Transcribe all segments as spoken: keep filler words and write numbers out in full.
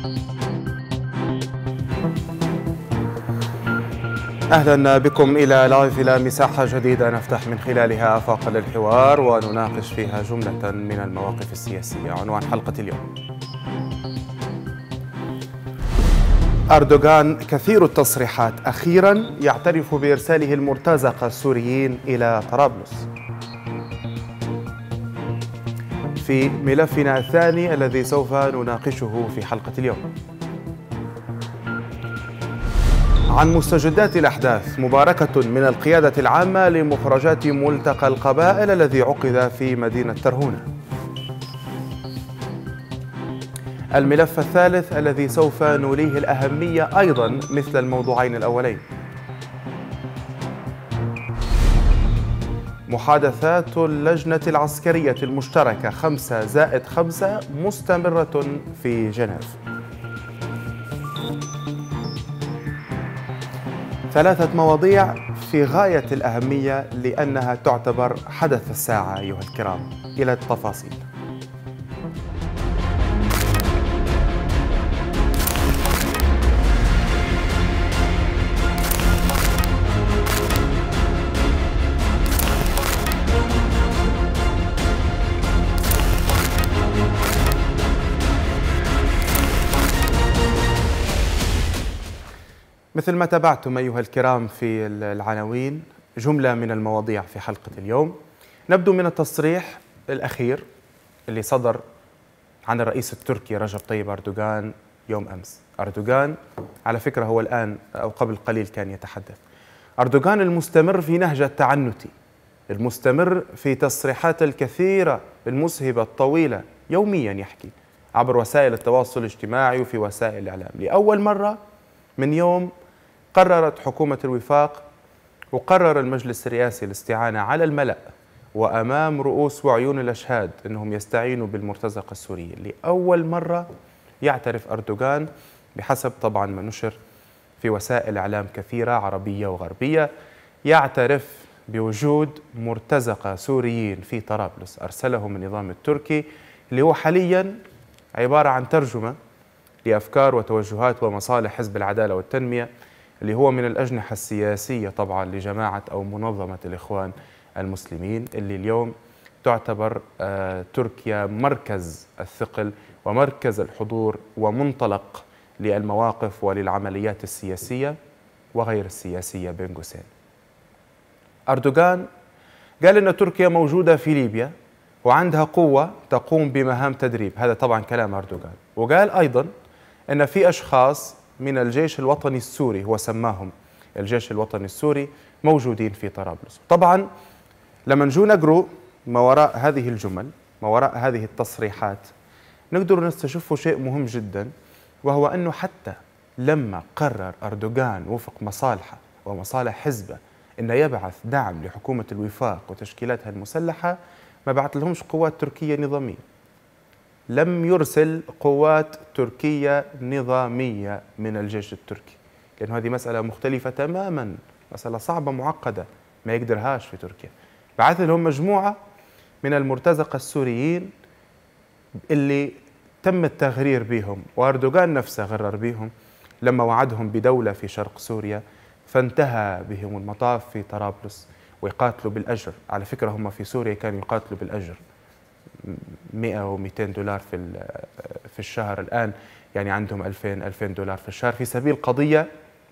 أهلا بكم إلى لايف، إلى مساحة جديدة نفتح من خلالها آفاقا للحوار ونناقش فيها جملة من المواقف السياسية. عنوان حلقة اليوم: أردوغان كثير التصريحات، أخيرا يعترف بإرساله المرتزقة السوريين إلى طرابلس. في ملفنا الثاني الذي سوف نناقشه في حلقة اليوم عن مستجدات الأحداث، مباركة من القيادة العامة لمخرجات ملتقى القبائل الذي عقد في مدينة ترهونة. الملف الثالث الذي سوف نوليه الأهمية أيضا مثل الموضوعين الأولين: محادثات اللجنة العسكرية المشتركة خمسة زائد خمسة مستمرة في جنيف. ثلاثة مواضيع في غاية الأهمية لأنها تعتبر حدث الساعة أيها الكرام. إلى التفاصيل. مثل ما تابعتم أيها الكرام في العناوين، جملة من المواضيع في حلقة اليوم. نبدأ من التصريح الأخير اللي صدر عن الرئيس التركي رجب طيب أردوغان يوم أمس. أردوغان على فكرة هو الآن أو قبل قليل كان يتحدث. أردوغان المستمر في نهجة التعنت، المستمر في تصريحات الكثيرة المسهبة الطويلة، يوميا يحكي عبر وسائل التواصل الاجتماعي وفي وسائل الإعلام. لأول مرة من يوم قررت حكومة الوفاق وقرر المجلس الرئاسي الاستعانة على الملأ وأمام رؤوس وعيون الأشهاد أنهم يستعينوا بالمرتزقة السورية. لأول مرة يعترف أردوغان بحسب طبعا ما نشر في وسائل إعلام كثيرة عربية وغربية، يعترف بوجود مرتزقة سوريين في طرابلس أرسلهم النظام التركي، اللي هو حاليا عبارة عن ترجمة لأفكار وتوجهات ومصالح حزب العدالة والتنمية، اللي هو من الأجنحة السياسية طبعا لجماعة أو منظمة الإخوان المسلمين، اللي اليوم تعتبر آه تركيا مركز الثقل ومركز الحضور ومنطلق للمواقف وللعمليات السياسية وغير السياسية بين قوسين. أردوغان قال أن تركيا موجودة في ليبيا وعندها قوة تقوم بمهام تدريب، هذا طبعا كلام أردوغان. وقال أيضا أن في أشخاص من الجيش الوطني السوري، هو سماهم الجيش الوطني السوري، موجودين في طرابلس. طبعا لما نجو نقرأ ما وراء هذه الجمل، ما وراء هذه التصريحات، نقدر نستشف شيء مهم جدا، وهو أنه حتى لما قرر أردوغان وفق مصالحه ومصالح حزبه أنه يبعث دعم لحكومة الوفاق وتشكيلاتها المسلحة، ما بعث لهمش قوات تركية نظامية، لم يرسل قوات تركية نظامية من الجيش التركي، لأن هذه مسألة مختلفة تماما، مسألة صعبة معقدة ما يقدرهاش في تركيا. بعث لهم مجموعة من المرتزقة السوريين اللي تم التغرير بهم، وأردوغان نفسه غرر بهم لما وعدهم بدولة في شرق سوريا، فانتهى بهم المطاف في طرابلس ويقاتلوا بالأجر. على فكرة هم في سوريا كانوا يقاتلوا بالأجر، مئة ومئتين دولار في في الشهر، الآن يعني عندهم ألفين ألفين دولار في الشهر في سبيل قضية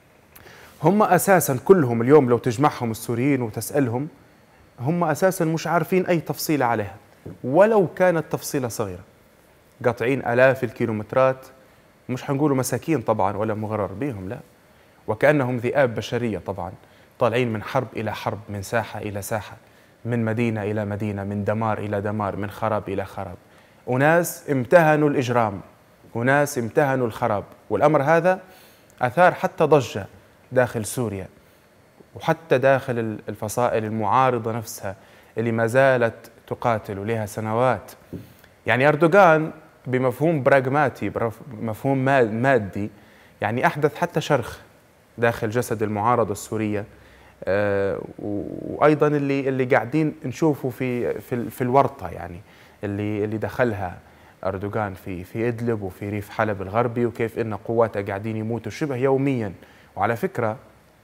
هم أساسا كلهم اليوم لو تجمعهم السوريين وتسألهم هم أساسا مش عارفين أي تفصيلة عليها، ولو كانت تفصيلة صغيرة. قاطعين آلاف الكيلومترات، مش حنقولوا مساكين طبعا ولا مغرر بهم، لا، وكأنهم ذئاب بشرية طبعا، طالعين من حرب إلى حرب، من ساحة إلى ساحة، من مدينة إلى مدينة، من دمار إلى دمار، من خراب إلى خراب. وناس امتهنوا الإجرام، وناس امتهنوا الخراب، والأمر هذا أثار حتى ضجة داخل سوريا وحتى داخل الفصائل المعارضة نفسها اللي ما زالت تقاتل ولها سنوات. يعني أردوغان بمفهوم براغماتي، بمفهوم مادي، يعني أحدث حتى شرخ داخل جسد المعارضة السورية، آه وأيضا اللي اللي قاعدين نشوفه في في, في الورطة، يعني اللي اللي دخلها أردوغان في في إدلب وفي ريف حلب الغربي، وكيف إن قواته قاعدين يموتوا شبه يوميا. وعلى فكرة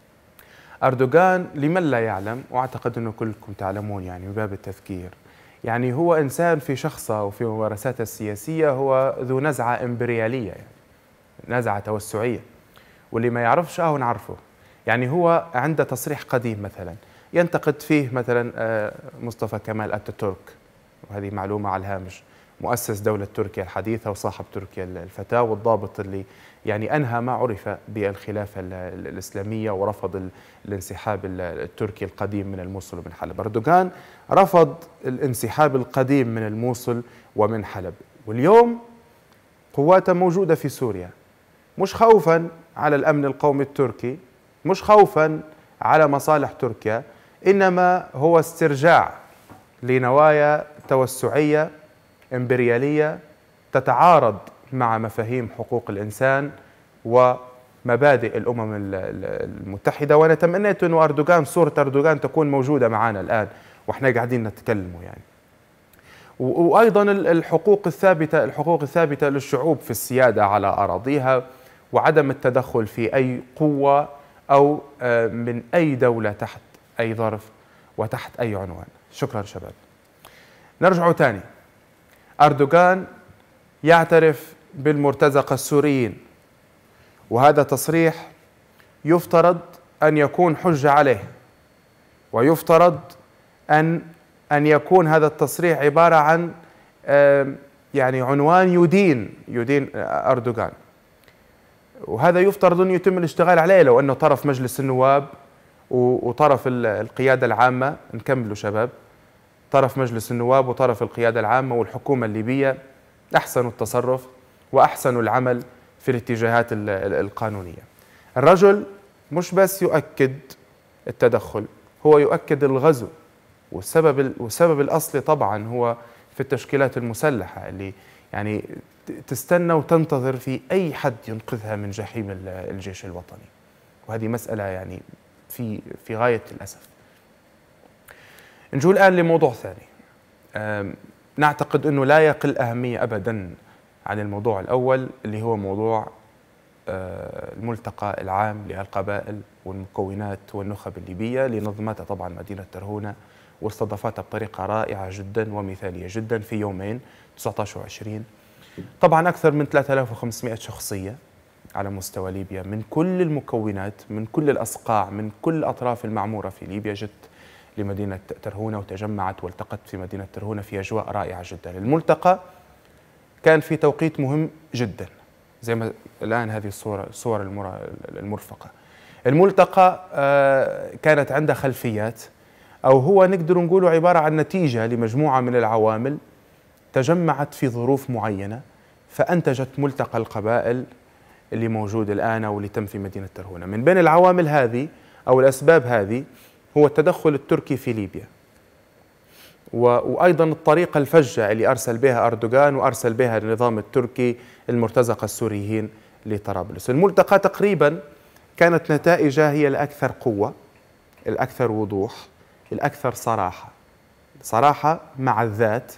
أردوغان لمن لا يعلم، وأعتقد أنه كلكم تعلمون يعني من باب التذكير، يعني هو إنسان في شخصه وفي ممارساته السياسية هو ذو نزعة إمبريالية، يعني نزعة توسعية. واللي ما يعرفش أهو نعرفه. يعني هو عنده تصريح قديم مثلا ينتقد فيه مثلا مصطفى كمال أتاتورك، وهذه معلومة على الهامش، مؤسس دولة تركيا الحديثة وصاحب تركيا الفتاة والضابط اللي يعني أنهى ما عرف بالخلافة الإسلامية ورفض الانسحاب التركي القديم من الموصل ومن حلب. أردوغان رفض الانسحاب القديم من الموصل ومن حلب، واليوم قواته موجودة في سوريا، مش خوفا على الأمن القومي التركي، مش خوفا على مصالح تركيا، إنما هو استرجاع لنوايا توسعية إمبريالية تتعارض مع مفاهيم حقوق الإنسان ومبادئ الأمم المتحدة. وأنا تمنيت أن أردوغان صورة أردوغان تكون موجودة معنا الآن وإحنا قاعدين نتكلموا يعني. وأيضا الحقوق الثابتة الحقوق الثابتة للشعوب في السيادة على أراضيها، وعدم التدخل في أي قوة أو من أي دولة تحت أي ظرف وتحت أي عنوان. شكرا شباب. نرجع تاني. أردوغان يعترف بالمرتزقة السوريين، وهذا تصريح يفترض أن يكون حجة عليه، ويفترض أن أن يكون هذا التصريح عبارة عن يعني عنوان يدين يدين أردوغان، وهذا يفترض أن يتم الاشتغال عليه لو أنه طرف مجلس النواب وطرف القيادة العامة. نكملوا شباب. طرف مجلس النواب وطرف القيادة العامة والحكومة الليبية أحسنوا التصرف وأحسنوا العمل في الاتجاهات القانونية. الرجل مش بس يؤكد التدخل، هو يؤكد الغزو، والسبب والسبب الأصلي طبعا هو في التشكيلات المسلحة اللي يعني تستنى وتنتظر في أي حد ينقذها من جحيم الجيش الوطني، وهذه مسألة يعني في في غاية الأسف. نجول الآن لموضوع ثاني نعتقد أنه لا يقل أهمية أبدا عن الموضوع الأول، اللي هو موضوع الملتقى العام للقبائل والمكونات والنخب الليبية اللي نظمتها طبعا مدينة ترهونة واستضافتها بطريقة رائعة جدا ومثالية جدا في يومين تسعة عشر وعشرين. طبعا أكثر من ثلاثة آلاف وخمسمئة شخصية على مستوى ليبيا من كل المكونات، من كل الأصقاع، من كل الأطراف المعمورة في ليبيا جت لمدينة ترهونة وتجمعت والتقت في مدينة ترهونة في أجواء رائعة جدا. الملتقى كان في توقيت مهم جدا زي ما الآن هذه الصورة الصور المرفقة. الملتقى كانت عنده خلفيات، أو هو نقدر نقوله عبارة عن نتيجة لمجموعة من العوامل تجمعت في ظروف معينة فأنتجت ملتقى القبائل اللي موجود الآن واللي تم في مدينة ترهونة. من بين العوامل هذه أو الأسباب هذه هو التدخل التركي في ليبيا، وأيضا الطريقة الفجة اللي أرسل بها أردوغان وأرسل بها النظام التركي المرتزقة السوريين لطرابلس. الملتقى تقريبا كانت نتائجها هي الأكثر قوة، الأكثر وضوح، الأكثر صراحة، صراحة مع الذات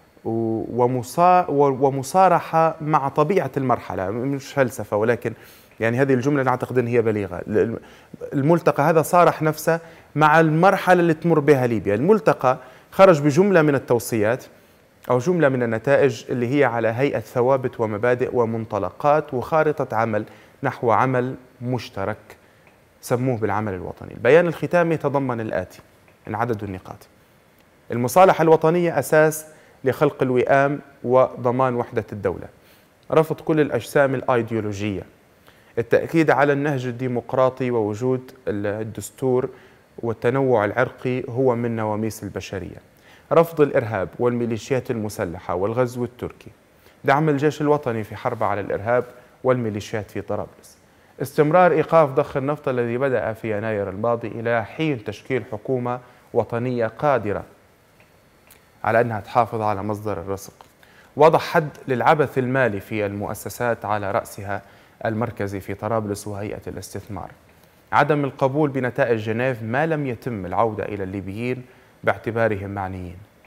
ومصارحة مع طبيعة المرحلة، مش فلسفة ولكن يعني هذه الجملة نعتقد أن هي بليغة. الملتقى هذا صارح نفسه مع المرحلة اللي تمر بها ليبيا. الملتقى خرج بجملة من التوصيات أو جملة من النتائج اللي هي على هيئة ثوابت ومبادئ ومنطلقات وخارطة عمل نحو عمل مشترك سموه بالعمل الوطني. البيان الختامي تضمن الآتي من عدد النقاط: المصالحة الوطنية أساس لخلق الوئام وضمان وحدة الدولة، رفض كل الأجسام الأيديولوجية، التأكيد على النهج الديمقراطي ووجود الدستور والتنوع العرقي هو من نواميس البشرية، رفض الإرهاب والميليشيات المسلحة والغزو التركي، دعم الجيش الوطني في حرب على الإرهاب والميليشيات في طرابلس، استمرار إيقاف ضخ النفط الذي بدأ في يناير الماضي إلى حين تشكيل حكومة وطنية قادرة على أنها تحافظ على مصدر الرزق، وضع حد للعبث المالي في المؤسسات على رأسها المركزي في طرابلس وهيئة الاستثمار، عدم القبول بنتائج جنيف ما لم يتم العودة إلى الليبيين باعتبارهم معنيين،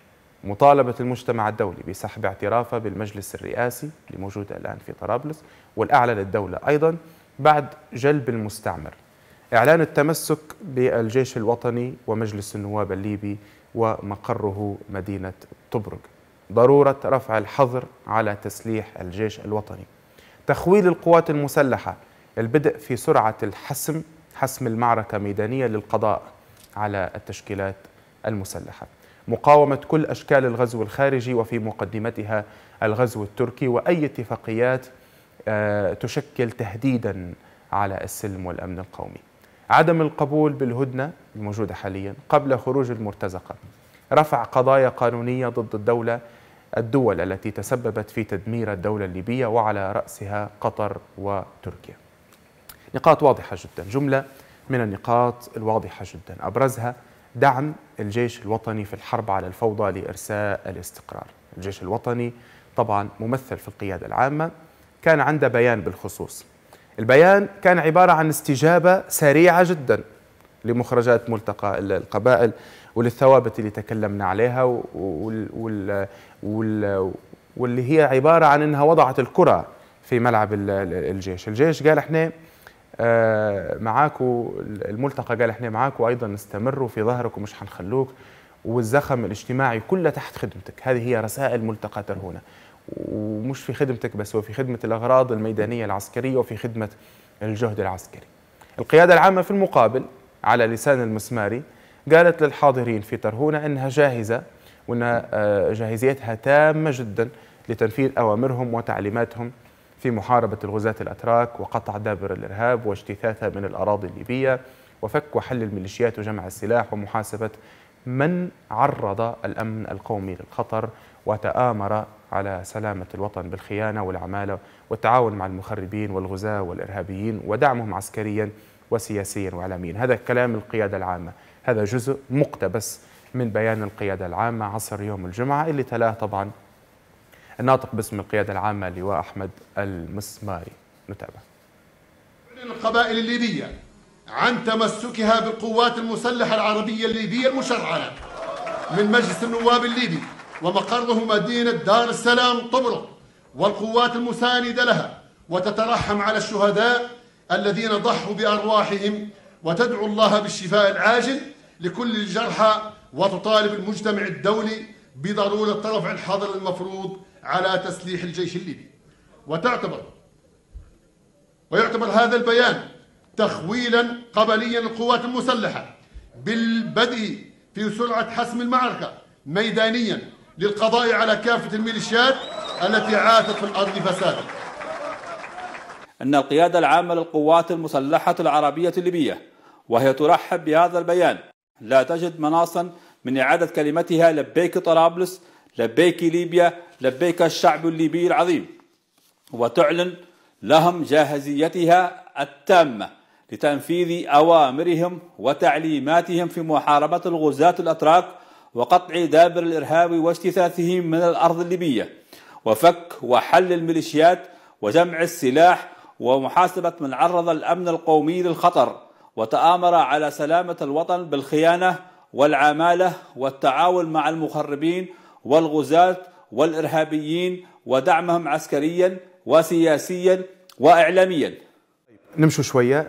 مطالبة المجتمع الدولي بسحب اعترافه بالمجلس الرئاسي اللي موجود الآن في طرابلس والأعلى للدولة أيضا بعد جلب المستعمر، إعلان التمسك بالجيش الوطني ومجلس النواب الليبي ومقره مدينة طبرق، ضرورة رفع الحظر على تسليح الجيش الوطني، تخويل القوات المسلحة، البدء في سرعة الحسم حسم المعركة ميدانية للقضاء على التشكيلات المسلحة، مقاومة كل أشكال الغزو الخارجي وفي مقدمتها الغزو التركي وأي اتفاقيات تشكل تهديدا على السلم والأمن القومي، عدم القبول بالهدنة الموجودة حاليا قبل خروج المرتزقة، رفع قضايا قانونية ضد الدولة الدول التي تسببت في تدمير الدولة الليبية وعلى رأسها قطر وتركيا. نقاط واضحة جدا، جملة من النقاط الواضحة جدا أبرزها دعم الجيش الوطني في الحرب على الفوضى لإرساء الاستقرار. الجيش الوطني طبعا ممثل في القيادة العامة كان عنده بيان بالخصوص، البيان كان عبارة عن استجابة سريعة جدا لمخرجات ملتقى القبائل وللثوابت اللي تكلمنا عليها وال وال وال واللي هي عبارة عن أنها وضعت الكرة في ملعب الجيش. الجيش قال احنا معاكم، الملتقى قال احنا معاكم أيضا نستمروا في ظهرك ومش حنخلوك، والزخم الاجتماعي كله تحت خدمتك. هذه هي رسائل ملتقى ترهونة، ومش في خدمتك بس، وفي خدمة الأغراض الميدانية العسكرية وفي خدمة الجهد العسكري. القيادة العامة في المقابل على لسان المسماري قالت للحاضرين في ترهونة أنها جاهزة وأن جاهزيتها تامة جدا لتنفيذ أوامرهم وتعليماتهم في محاربة الغزاة الأتراك وقطع دابر الإرهاب واجتثاثها من الأراضي الليبية وفك وحل الميليشيات وجمع السلاح ومحاسبة من عرض الأمن القومي للخطر وتآمر على سلامة الوطن بالخيانة والعمالة والتعاون مع المخربين والغزاة والإرهابيين ودعمهم عسكريا وسياسيا وإعلاميا. هذا كلام القيادة العامة، هذا جزء مقتبس من بيان القيادة العامة عصر يوم الجمعة اللي تلاه طبعا الناطق باسم القيادة العامة اللواء أحمد المسماري. نتابع. القبائل الليبية عن تمسكها بالقوات المسلحة العربية الليبية المشرعة من مجلس النواب الليبي ومقره مدينة دار السلام طبرق، والقوات المساندة لها، وتترحم على الشهداء الذين ضحوا بأرواحهم وتدعو الله بالشفاء العاجل لكل الجرحى، وتطالب المجتمع الدولي بضرورة رفع الحظر المفروض على تسليح الجيش الليبي. وتعتبر ويعتبر هذا البيان تخويلا قبليا للقوات المسلحة بالبدء في سرعة حسم المعركة ميدانيا للقضاء على كافة الميليشيات التي عاتت في الأرض فسادا. أن القيادة العامة للقوات المسلحة العربية الليبية وهي ترحب بهذا البيان لا تجد مناصا من إعادة كلمتها لبيك طرابلس، لبيك ليبيا، لبيك الشعب الليبي العظيم، وتعلن لهم جاهزيتها التامة لتنفيذ أوامرهم وتعليماتهم في محاربة الغزاة الأتراك وقطع دابر الإرهاب واجتثاثهم من الأرض الليبية وفك وحل الميليشيات وجمع السلاح ومحاسبة من عرض الأمن القومي للخطر وتآمر على سلامة الوطن بالخيانة والعمالة والتعاون مع المخربين والغزاة والإرهابيين ودعمهم عسكريا وسياسيا وإعلاميا. نمشوا شوية.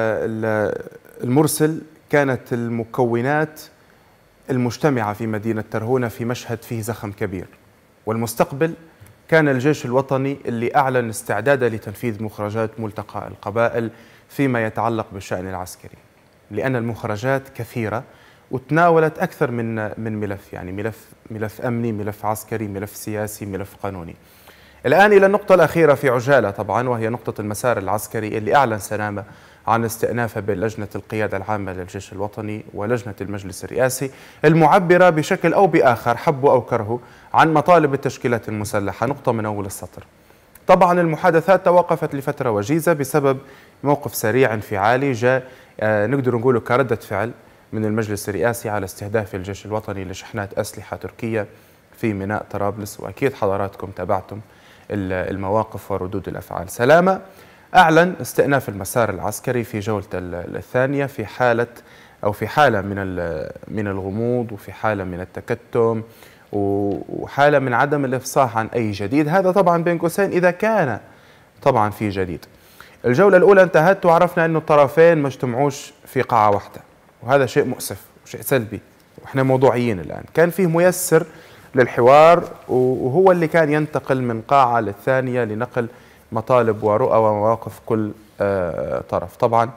المرسل كانت المكونات المجتمعة في مدينة ترهونة في مشهد فيه زخم كبير، والمستقبل كان الجيش الوطني اللي أعلن استعداده لتنفيذ مخرجات ملتقى القبائل فيما يتعلق بالشأن العسكري، لأن المخرجات كثيرة وتناولت أكثر من من ملف، يعني ملف ملف أمني، ملف عسكري، ملف سياسي، ملف قانوني. الآن إلى النقطة الأخيرة في عجالة طبعا، وهي نقطة المسار العسكري اللي أعلن سلامة عن استئنافه بين لجنة القيادة العامة للجيش الوطني ولجنة المجلس الرئاسي، المعبرة بشكل أو بآخر حبوا أو كرهوا عن مطالب التشكيلات المسلحة. نقطة من أول السطر. طبعا المحادثات توقفت لفترة وجيزة بسبب موقف سريع انفعالي جاء آه نقدر نقوله كردة فعل من المجلس الرئاسي على استهداف الجيش الوطني لشحنات أسلحة تركية في ميناء طرابلس، وأكيد حضراتكم تابعتم المواقف وردود الأفعال. سلامة أعلن استئناف المسار العسكري في جولة الثانية في حالة أو في حالة من من الغموض وفي حالة من التكتم وحالة من عدم الإفصاح عن أي جديد. هذا طبعا بين قوسين إذا كان طبعا في جديد. الجولة الأولى انتهت وعرفنا أنه الطرفين ما اجتمعوش في قاعة واحدة، وهذا شيء مؤسف وشيء سلبي، وإحنا موضوعيين الآن. كان فيه ميسر للحوار وهو اللي كان ينتقل من قاعة للثانية لنقل مطالب ورؤى ومواقف كل طرف. طبعا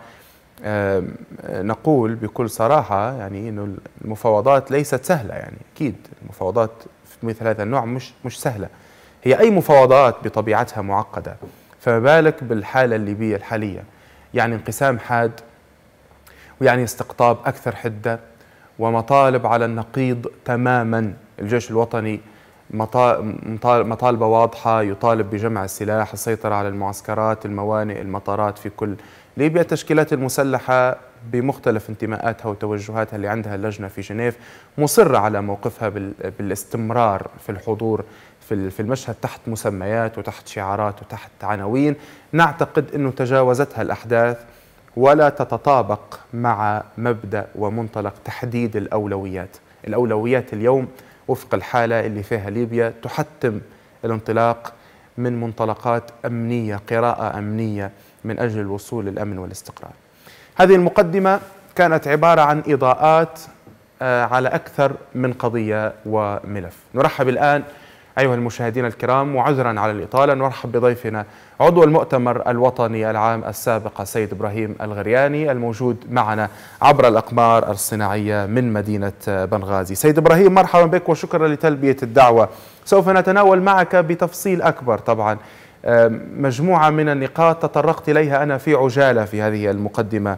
نقول بكل صراحة يعني أنه المفاوضات ليست سهلة، يعني أكيد المفاوضات في مثل هذا النوع مش مش سهلة، هي أي مفاوضات بطبيعتها معقدة، فما بالك بالحالة الليبية الحالية، يعني انقسام حاد ويعني استقطاب أكثر حدة ومطالب على النقيض تماما. الجيش الوطني مطالبة واضحة، يطالب بجمع السلاح، السيطرة على المعسكرات، الموانئ، المطارات في كل ليبيا. التشكيلات المسلحة بمختلف انتماءاتها وتوجهاتها اللي عندها اللجنة في جنيف مصرة على موقفها بالاستمرار في الحضور في المشهد تحت مسميات وتحت شعارات وتحت عناوين نعتقد أنه تجاوزتها الأحداث ولا تتطابق مع مبدأ ومنطلق تحديد الأولويات. الأولويات اليوم وفق الحالة اللي فيها ليبيا تحتم الانطلاق من منطلقات أمنية، قراءة أمنية من أجل الوصول للأمن والاستقرار. هذه المقدمة كانت عبارة عن إضاءات على أكثر من قضية وملف. نرحب الآن أيها المشاهدين الكرام وعذرا على الإطالة، نرحب بضيفنا عضو المؤتمر الوطني العام السابق السيد إبراهيم الغرياني الموجود معنا عبر الأقمار الصناعية من مدينة بنغازي. سيد إبراهيم مرحبا بك وشكرا لتلبية الدعوة. سوف نتناول معك بتفصيل أكبر طبعا مجموعة من النقاط تطرقت إليها أنا في عجالة في هذه المقدمة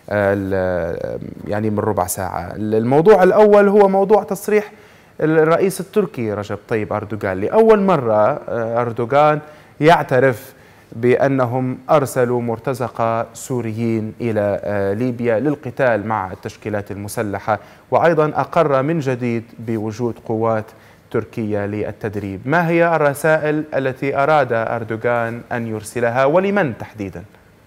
يعني من ربع ساعة. الموضوع الأول هو موضوع تصريح الرئيس التركي رجب طيب أردوغان. لأول مرة أردوغان يعترف بأنهم أرسلوا مرتزقة سوريين إلى ليبيا للقتال مع التشكيلات المسلحة، وأيضا أقر من جديد بوجود قوات تركية للتدريب. ما هي الرسائل التي أراد أردوغان أن يرسلها ولمن تحديدا؟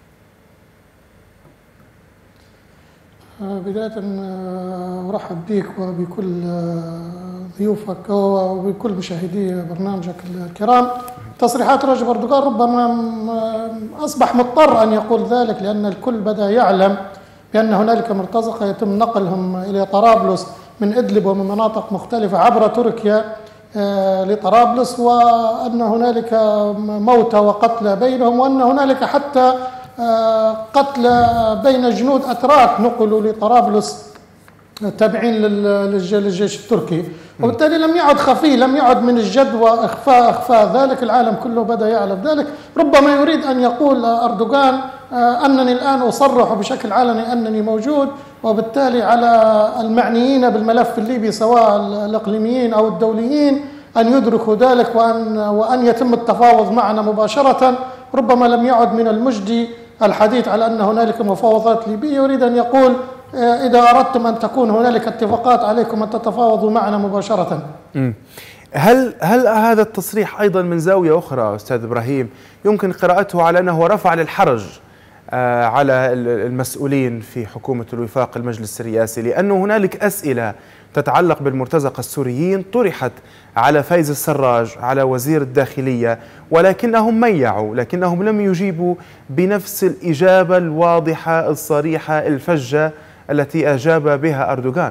بداية أرحب بك وبكل ضيوفك وبكل مشاهدي برنامجك الكرام. تصريحات رجب أردوغان ربما أصبح مضطر أن يقول ذلك لأن الكل بدأ يعلم بأن هنالك مرتزقة يتم نقلهم إلى طرابلس من إدلب ومن مناطق مختلفة عبر تركيا لطرابلس، وأن هنالك موتى وقتلى بينهم، وأن هنالك حتى قتلى بين جنود أتراك نقلوا لطرابلس تابعين للجيش التركي. وبالتالي لم يعد خفي، لم يعد من الجدوى إخفاء إخفاء ذلك، العالم كله بدأ يعلم ذلك. ربما يريد أن يقول أردوغان أنني الآن أصرح بشكل علني أنني موجود، وبالتالي على المعنيين بالملف الليبي سواء الإقليميين أو الدوليين أن يدركوا ذلك وأن وأن يتم التفاوض معنا مباشرة. ربما لم يعد من المجدي الحديث على أن هنالك مفاوضات ليبية، يريد أن يقول إذا أردتم أن تكون هنالك اتفاقات عليكم أن تتفاوضوا معنا مباشرة. هل هل هذا التصريح أيضا من زاوية أخرى أستاذ إبراهيم يمكن قراءته على أنه رفع للحرج على المسؤولين في حكومة الوفاق المجلس الرئاسي، لأنه هنالك أسئلة تتعلق بالمرتزقة السوريين طرحت على فايز السراج على وزير الداخلية، ولكنهم ميعوا، لكنهم لم يجيبوا بنفس الإجابة الواضحة الصريحة الفجة التي أجاب بها أردوغان.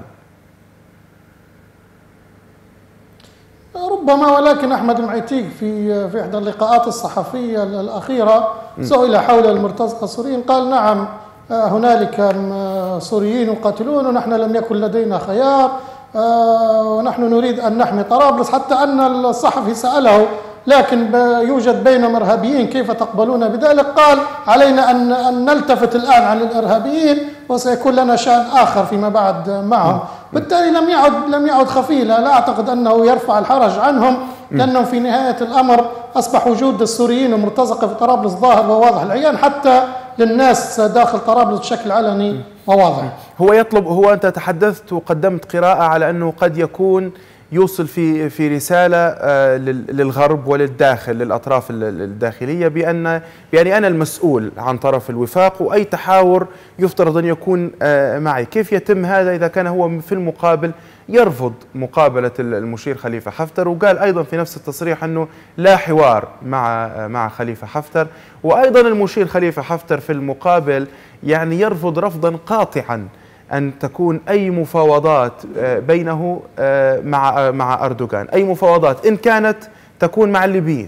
ربما، ولكن أحمد معيتيق في في إحدى اللقاءات الصحفية الأخيرة سئل حول المرتزقة السوريين قال نعم هنالك سوريين يقاتلون ونحن لم يكن لدينا خيار ونحن نريد أن نحمي طرابلس، حتى أن الصحفي سأله لكن يوجد بينهم إرهابيين كيف تقبلون بذلك؟ قال علينا أن أن نلتفت الآن عن الإرهابيين وسيكون لنا شأن آخر فيما بعد معهم. بالتالي لم يعد لم يعد خفي، لا أعتقد أنه يرفع الحرج عنهم، لأنه في نهاية الأمر أصبح وجود السوريين المرتزقة في طرابلس ظاهر وواضح العيان حتى للناس داخل طرابلس بشكل علني وواضح. هو يطلب، هو أنت تحدثت وقدمت قراءة على أنه قد يكون يوصل في في رسالة للغرب وللداخل للأطراف الداخلية بأن بأني أنا المسؤول عن طرف الوفاق، وأي تحاور يفترض أن يكون معي. كيف يتم هذا إذا كان هو في المقابل يرفض مقابلة المشير خليفة حفتر؟ وقال أيضا في نفس التصريح أنه لا حوار مع مع خليفة حفتر. وأيضا المشير خليفة حفتر في المقابل يعني يرفض رفضا قاطعا أن تكون أي مفاوضات بينه مع مع أردوغان، أي مفاوضات إن كانت تكون مع الليبيين.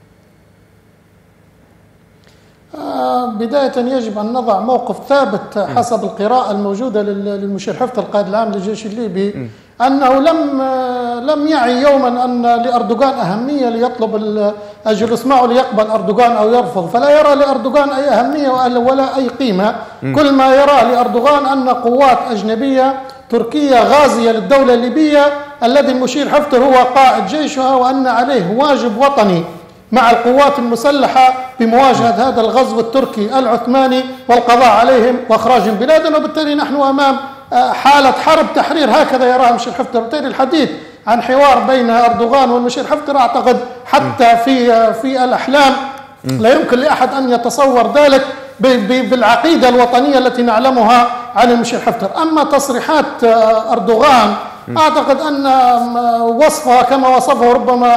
بداية يجب أن نضع موقف ثابت حسب القراءة الموجودة للمشير حفتر القائد العام للجيش الليبي، أنه لم لم يعي يوما أن لأردوغان أهمية ليطلب الجلوس معه ليقبل أردوغان أو يرفض، فلا يرى لأردوغان أي أهمية ولا أي قيمة. كل ما يرى لأردوغان أن قوات أجنبية تركية غازية للدولة الليبية الذي المشير حفتر هو قائد جيشها، وأن عليه واجب وطني مع القوات المسلحة بمواجهة هذا الغزو التركي العثماني والقضاء عليهم وإخراجهم بلادنا. وبالتالي نحن أمام حالة حرب تحرير، هكذا يراها المشير حفتر. بالتالي الحديث عن حوار بين أردوغان والمشير حفتر أعتقد حتى في في الأحلام لا يمكن لأحد أن يتصور ذلك بالعقيدة الوطنية التي نعلمها عن المشير حفتر. أما تصريحات أردوغان أعتقد أن وصفها كما وصفه ربما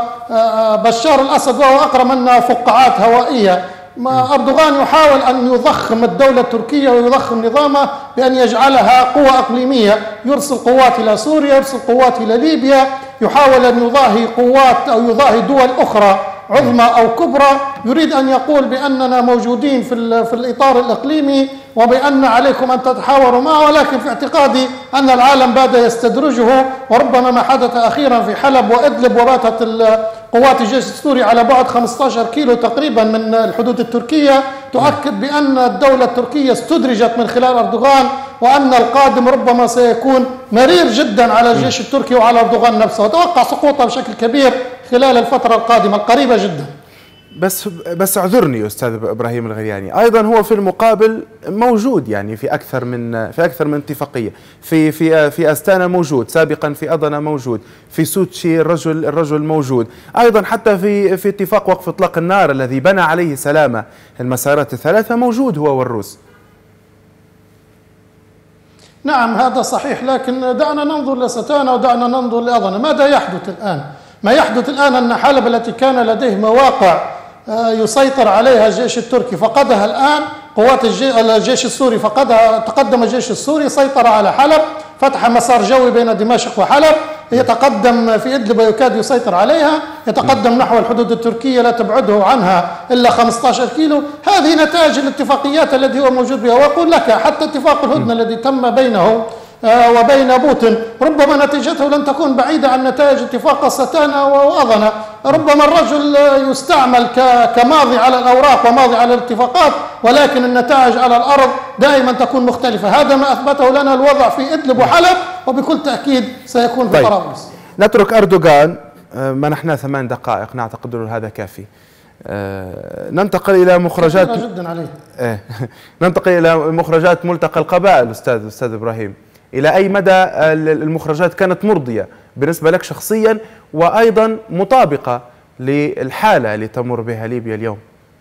بشار الأسد وهو أقرب منا فقاعات هوائية. أردوغان يحاول أن يضخم الدولة التركية ويضخم نظامه بأن يجعلها قوة إقليمية، يرسل قوات إلى سوريا، يرسل قوات إلى ليبيا، يحاول أن يضاهي قوات أو يضاهي دول أخرى عظمى أو كبرى. يريد أن يقول بأننا موجودين في, في الإطار الإقليمي وبأن عليكم أن تتحاوروا معه، ولكن في اعتقادي أن العالم بات يستدرجه. وربما ما حدث أخيرا في حلب وإدلب، وباتت قوات الجيش السوري على بعد خمسة عشر كيلو تقريبا من الحدود التركية، تؤكد بأن الدولة التركية استدرجت من خلال أردوغان، وأن القادم ربما سيكون مرير جدا على الجيش التركي وعلى أردوغان نفسه، وتوقع سقوطه بشكل كبير خلال الفترة القادمة القريبة جدا. بس بس اعذرني استاذ ابراهيم الغرياني، ايضا هو في المقابل موجود يعني في اكثر من في اكثر من اتفاقيه، في في في استانا موجود، سابقا في اضنا موجود، في سوتشي الرجل الرجل موجود، ايضا حتى في في اتفاق وقف اطلاق النار الذي بنى عليه سلامه المسارات الثلاثه موجود هو والروس. نعم هذا صحيح، لكن دعنا ننظر لستانا ودعنا ننظر لاضنا. ماذا يحدث الان؟ ما يحدث الان ان حلب التي كان لديه مواقع يسيطر عليها الجيش التركي فقدها الآن قوات الجيش السوري، فقدها. تقدم الجيش السوري، سيطر على حلب، فتح مسار جوي بين دمشق وحلب، يتقدم في إدلب ويكاد يسيطر عليها، يتقدم نحو الحدود التركية لا تبعده عنها إلا خمسة عشر كيلو. هذه نتائج الاتفاقيات التي هو موجود بها. وأقول لك حتى اتفاق الهدنة الذي تم بينه وبين بوتين ربما نتيجته لن تكون بعيدة عن نتائج اتفاق ستانا وأضنا. ربما الرجل يستعمل كماضي على الأوراق وماضي على الاتفاقات، ولكن النتائج على الأرض دائما تكون مختلفة. هذا ما أثبته لنا الوضع في إدلب وحلب، وبكل تأكيد سيكون في طرابلس. نترك أردوغان، منحنا ثمان دقائق نعتقد هذا كافي. ننتقل إلى مخرجات جدا عليه. ننتقل إلى مخرجات ملتقى القبائل. أستاذ أستاذ إبراهيم، إلى أي مدى المخرجات كانت مرضية بالنسبة لك شخصيا، وأيضا مطابقة للحالة اللي تمر بها ليبيا اليوم؟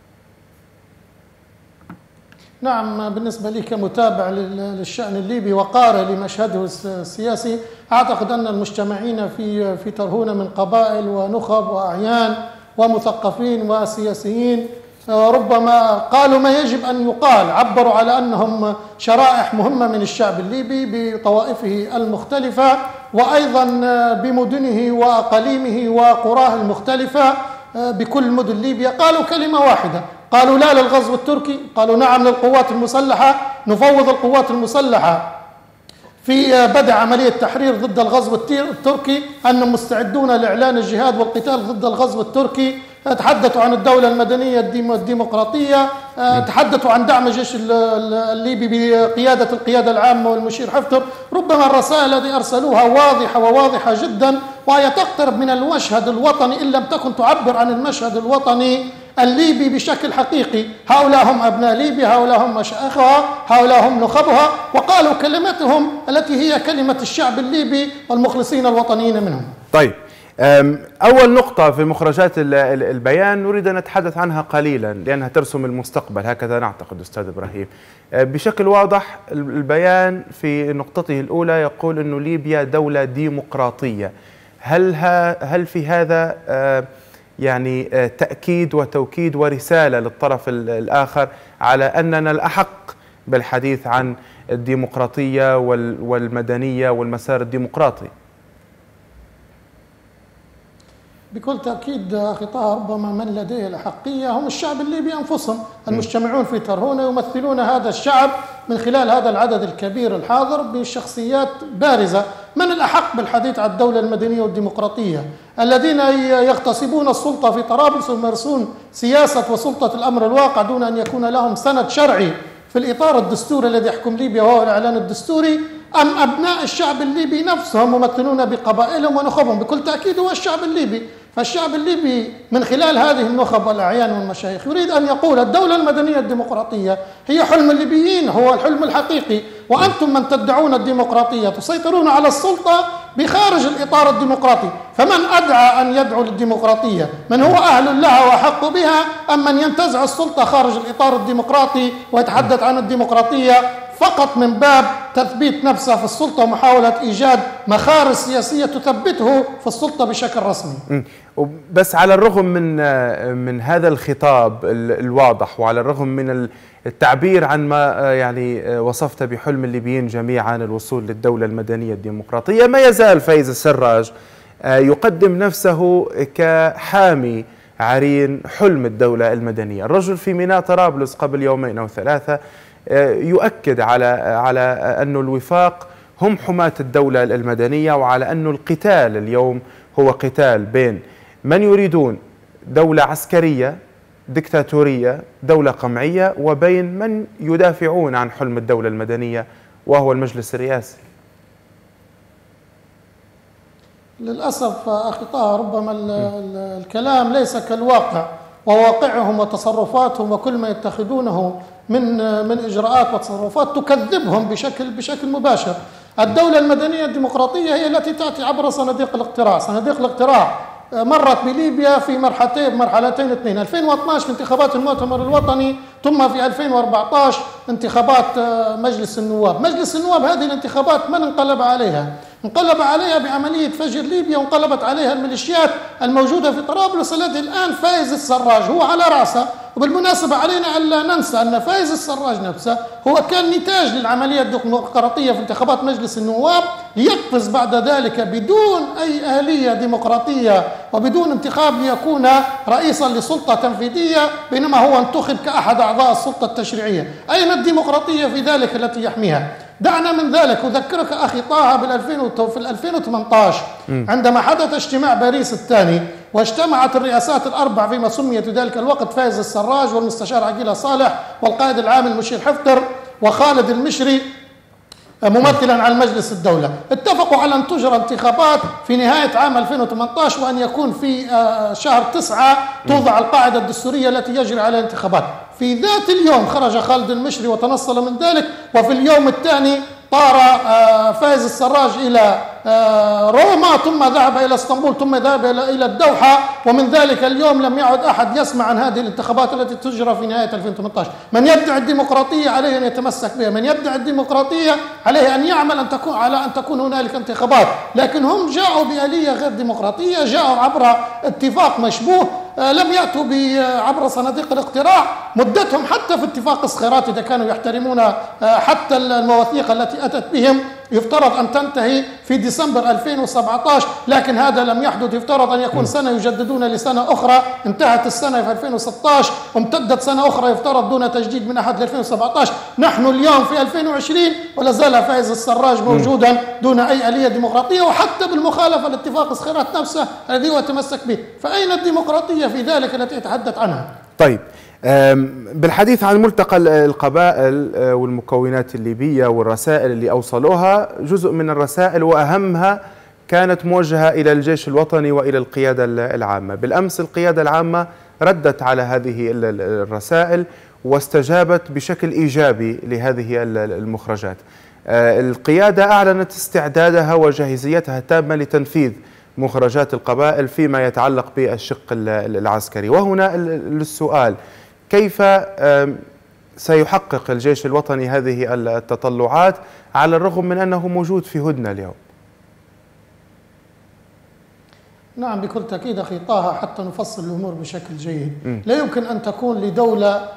نعم بالنسبة لي كمتابع للشأن الليبي وقارئ لمشهده السياسي، أعتقد أن المجتمعين في في ترهونة من قبائل ونخب وأعيان ومثقفين وسياسيين ربما قالوا ما يجب أن يقال، عبروا على أنهم شرائح مهمة من الشعب الليبي بطوائفه المختلفة، وأيضا بمدنه وأقاليمه وقراه المختلفة بكل مدن ليبيا. قالوا كلمة واحدة، قالوا لا للغزو التركي، قالوا نعم للقوات المسلحة، نفوض القوات المسلحة في بدء عملية تحرير ضد الغزو التركي، أنهم مستعدون لإعلان الجهاد والقتال ضد الغزو التركي. تحدثوا عن الدولة المدنية الديمقراطية، تحدثوا عن دعم الجيش الليبي بقيادة القيادة العامة والمشير حفتر. ربما الرسائل التي أرسلوها واضحة وواضحة جدا، وهي تقترب من المشهد الوطني إن لم تكن تعبر عن المشهد الوطني الليبي بشكل حقيقي. هؤلاء هم أبناء ليبيا، هؤلاء هم مشايخها، هؤلاء هم نخبها، وقالوا كلمتهم التي هي كلمة الشعب الليبي والمخلصين الوطنيين منهم. طيب، أول نقطة في مخرجات البيان نريد أن نتحدث عنها قليلا لأنها ترسم المستقبل، هكذا نعتقد أستاذ إبراهيم. بشكل واضح البيان في نقطته الأولى يقول أن ليبيا دولة ديمقراطية. هل هل في هذا يعني تأكيد وتوكيد ورسالة للطرف الآخر على أننا الأحق بالحديث عن الديمقراطية والمدنية والمسار الديمقراطي؟ بكل تأكيد أخي طه، ربما من لديه الأحقية هم الشعب الليبي أنفسهم. المجتمعون في ترهونة يمثلون هذا الشعب من خلال هذا العدد الكبير الحاضر بشخصيات بارزة. من الأحق بالحديث عن الدولة المدنية والديمقراطية؟ الذين يغتصبون السلطة في طرابلس ويمارسون سياسة وسلطة الأمر الواقع دون أن يكون لهم سند شرعي في الإطار الدستوري الذي يحكم ليبيا وهو الإعلان الدستوري، أم أبناء الشعب الليبي نفسهم ممثلون بقبائلهم ونخبهم؟ بكل تأكيد هو الشعب الليبي. فالشعب الليبي من خلال هذه النخب والأعيان والمشايخ يريد أن يقول الدولة المدنية الديمقراطية هي حلم الليبيين، هو الحلم الحقيقي، وأنتم من تدعون الديمقراطية تسيطرون على السلطة بخارج الإطار الديمقراطي. فمن أدعى أن يدعو للديمقراطية؟ من هو أهل لها وحق بها، أم من ينتزع السلطة خارج الإطار الديمقراطي ويتحدث عن الديمقراطية فقط من باب تثبيت نفسه في السلطة ومحاولة إيجاد مخارج سياسية تثبته في السلطة بشكل رسمي؟ بس على الرغم من من هذا الخطاب الواضح، وعلى الرغم من التعبير عن ما يعني وصفت بحلم الليبيين جميعا الوصول للدولة المدنية الديمقراطية، ما يزال فايز السراج يقدم نفسه كحامي عرين حلم الدولة المدنية. الرجل في ميناء طرابلس قبل يومين أو ثلاثة يؤكد على على أن الوفاق هم حماة الدولة المدنية، وعلى أن القتال اليوم هو قتال بين من يريدون دولة عسكرية ديكتاتورية دولة قمعية وبين من يدافعون عن حلم الدولة المدنية وهو المجلس الرئاسي. للأسف أخي طه، ربما الكلام ليس كالواقع، وواقعهم وتصرفاتهم وكل ما يتخذونه من من إجراءات وتصرفات تكذبهم بشكل بشكل مباشر. الدولة المدنية الديمقراطية هي التي تأتي عبر صناديق الاقتراع. صناديق الاقتراع مرت بليبيا في مرحلتين مرحلتين اثنين، ألفين واثناشر في انتخابات المؤتمر الوطني، ثم في ألفين وأربعة عشر انتخابات مجلس النواب. مجلس النواب هذه الانتخابات من انقلب عليها؟ انقلب عليها بعملية فجر ليبيا، وانقلبت عليها الميليشيات الموجودة في طرابلس التي الآن فايز السراج هو على رأسها. وبالمناسبة علينا ألا ننسى أن فايز السراج نفسه هو كان نتاج للعملية الديمقراطية في انتخابات مجلس النواب، ليقفز بعد ذلك بدون أي آلية ديمقراطية وبدون انتخاب ليكون رئيسا لسلطة تنفيذية، بينما هو انتخب كأحد أعضاء السلطة التشريعية. أين الديمقراطية في ذلك التي يحميها؟ دعنا من ذلك. أذكرك أخي طه في ألفين وثمانية عشر عندما حدث اجتماع باريس الثاني واجتمعت الرئاسات الأربع فيما سميت في ذلك الوقت فايز السراج والمستشار عقيل صالح والقائد العام المشير حفتر وخالد المشري ممثلا على مجلس الدولة، اتفقوا على أن تجرى انتخابات في نهاية عام ألفين وثمانية عشر وأن يكون في شهر تسعة توضع القاعدة الدستورية التي يجري عليها الانتخابات. في ذات اليوم خرج خالد المشري وتنصل من ذلك، وفي اليوم الثاني طار فايز السراج إلى روما، ثم ذهب إلى اسطنبول، ثم ذهب إلى الدوحة، ومن ذلك اليوم لم يعد أحد يسمع عن هذه الانتخابات التي تجرى في نهاية ألفين وثمانية عشر. من يدعي الديمقراطية عليه أن يتمسك بها، من يدعي الديمقراطية عليه أن يعمل أن تكون على أن تكون هنالك انتخابات، لكن هم جاءوا بآلية غير ديمقراطية، جاءوا عبر اتفاق مشبوه، لم يأتوا عبر صناديق الاقتراع. مدتهم حتى في اتفاق صخيرات إذا كانوا يحترمون حتى المواثيق التي أتت بهم يفترض أن تنتهي في ديسمبر ألفين وسبعة عشر، لكن هذا لم يحدث. يفترض أن يكون سنة يجددون لسنة أخرى، انتهت السنة في ألفين وستة عشر وامتدت سنة أخرى يفترض دون تجديد من أحد ألفين وسبعة عشر. نحن اليوم في ألفين وعشرين ولا زال فايز السراج موجودا دون أي آلية ديمقراطية، وحتى بالمخالفة لاتفاق صخيرات نفسه الذي هو تمسك به. فأين الديمقراطية في ذلك التي يتحدث عنها؟ طيب، بالحديث عن ملتقى القبائل والمكونات الليبية والرسائل اللي أوصلوها، جزء من الرسائل وأهمها كانت موجهة إلى الجيش الوطني وإلى القيادة العامة. بالأمس القيادة العامة ردت على هذه الرسائل واستجابت بشكل إيجابي لهذه المخرجات. القيادة أعلنت استعدادها وجاهزيتها التامة لتنفيذ مخرجات القبائل فيما يتعلق بالشق العسكري. وهنا السؤال: كيف سيحقق الجيش الوطني هذه التطلعات على الرغم من أنه موجود في هدنة اليوم؟ نعم بكل تأكيد أخي طه، حتى نفصل الأمور بشكل جيد. م. لا يمكن أن تكون لدولة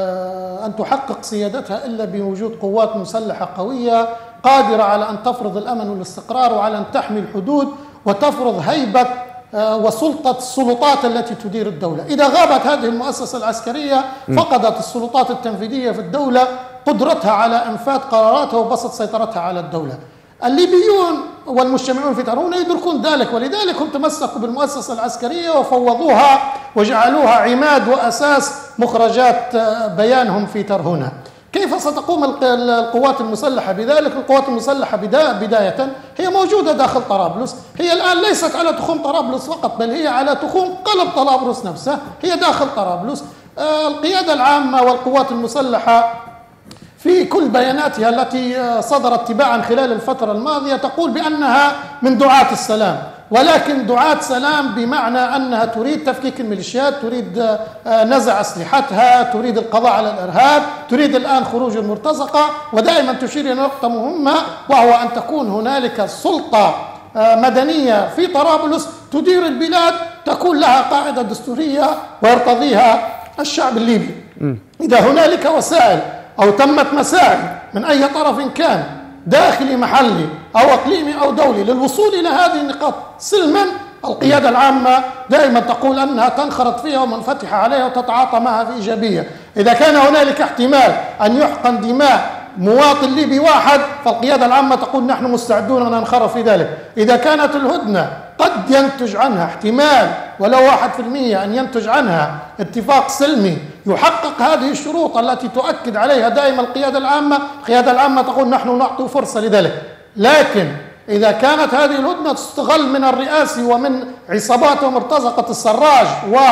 أن تحقق سيادتها إلا بوجود قوات مسلحة قوية قادرة على أن تفرض الأمن والاستقرار وعلى أن تحمي الحدود وتفرض هيبة وسلطة السلطات التي تدير الدولة. إذا غابت هذه المؤسسة العسكرية فقدت السلطات التنفيذية في الدولة قدرتها على إنفاذ قراراتها وبسط سيطرتها على الدولة. الليبيون والمجتمعون في ترهونة يدركون ذلك، ولذلك هم تمسكوا بالمؤسسة العسكرية وفوضوها وجعلوها عماد وأساس مخرجات بيانهم في ترهونة. كيف ستقوم القوات المسلحة بذلك؟ القوات المسلحة بداية هي موجودة داخل طرابلس، هي الآن ليست على تخوم طرابلس فقط بل هي على تخوم قلب طرابلس نفسه، هي داخل طرابلس. القيادة العامة والقوات المسلحة في كل بياناتها التي صدرت تباعا خلال الفترة الماضية تقول بأنها من دعاة السلام، ولكن دعاة سلام بمعنى أنها تريد تفكيك الميليشيات، تريد نزع أسلحتها، تريد القضاء على الإرهاب، تريد الآن خروج المرتزقة، ودائما تشير إلى نقطة مهمة وهو أن تكون هنالك سلطة مدنية في طرابلس تدير البلاد، تكون لها قاعدة دستورية ويرتضيها الشعب الليبي. إذا هنالك وسائل أو تمت مساعي من أي طرف كان داخلي محلي أو إقليمي أو دولي للوصول إلى هذه النقاط سلما، القيادة العامة دائما تقول أنها تنخرط فيها ومنفتحة عليها وتتعاطى معها بإيجابية. إذا كان هنالك احتمال أن يحقن دماء مواطن ليبي واحد فالقيادة العامة تقول نحن مستعدون أن ننخرط في ذلك. إذا كانت الهدنة قد ينتج عنها احتمال ولو واحد في المية أن ينتج عنها اتفاق سلمي يحقق هذه الشروط التي تؤكد عليها دائما القيادة العامة، القيادة العامة تقول نحن نعطي فرصة لذلك. لكن إذا كانت هذه الهدنة تستغل من الرئاسي ومن عصابات ومرتزقة السراج